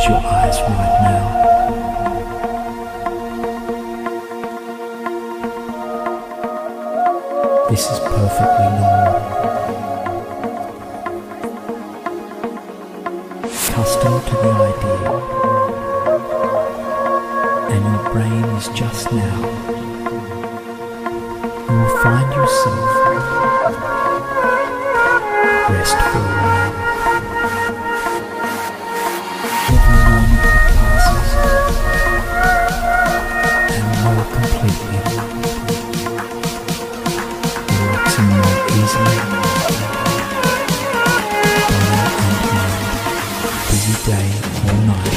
Close your eyes right now. This is perfectly normal. Accustomed to the idea, and your brain is just now. You will find yourself restful. Every moment that passes, and more completely, relaxing more easily, body and mind, busy day or night.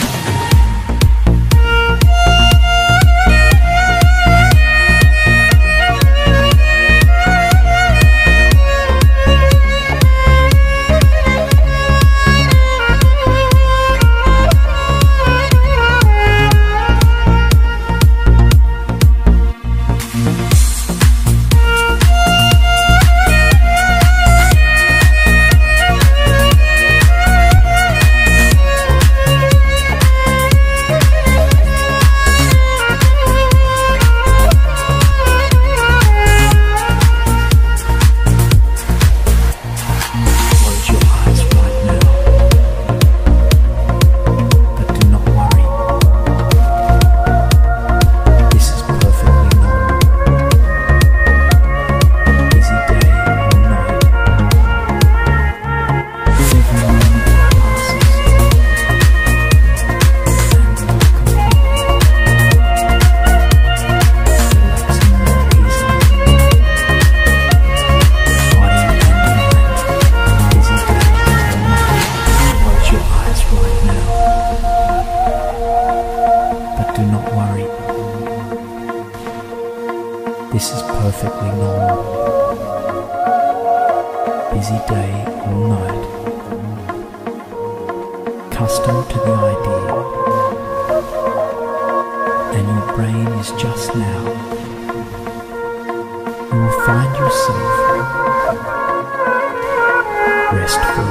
Do not worry. This is perfectly normal. Busy day or night. Accustomed to the idea, and your brain is just now. You will find yourself restful.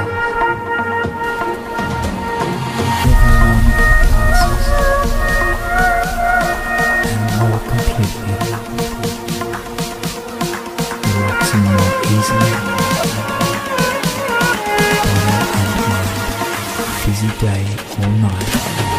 Every moment that passes, more completely, relaxing more easily, body and mind, busy day or night.